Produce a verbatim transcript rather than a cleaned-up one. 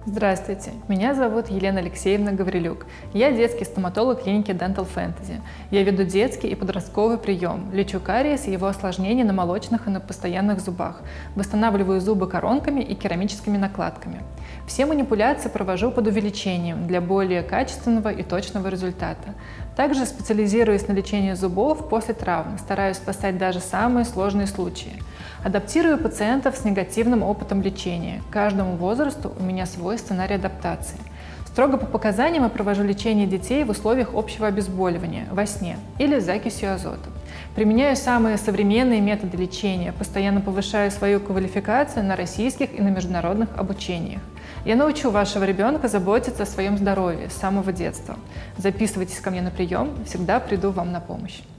Здравствуйте, меня зовут Елена Алексеевна Гаврилюк. Я детский стоматолог клиники Dental Fantasy. Я веду детский и подростковый прием, лечу кариес и его осложнения на молочных и на постоянных зубах, восстанавливаю зубы коронками и керамическими накладками. Все манипуляции провожу под увеличением для более качественного и точного результата. Также специализируюсь на лечении зубов после травм, стараюсь спасать даже самые сложные случаи. Адаптирую пациентов с негативным опытом лечения. К каждому возрасту у меня свой сценарий адаптации. Строго по показаниям я провожу лечение детей в условиях общего обезболивания, во сне или с закисью азота. Применяю самые современные методы лечения, постоянно повышаю свою квалификацию на российских и на международных обучениях. Я научу вашего ребенка заботиться о своем здоровье с самого детства. Записывайтесь ко мне на прием, всегда приду вам на помощь.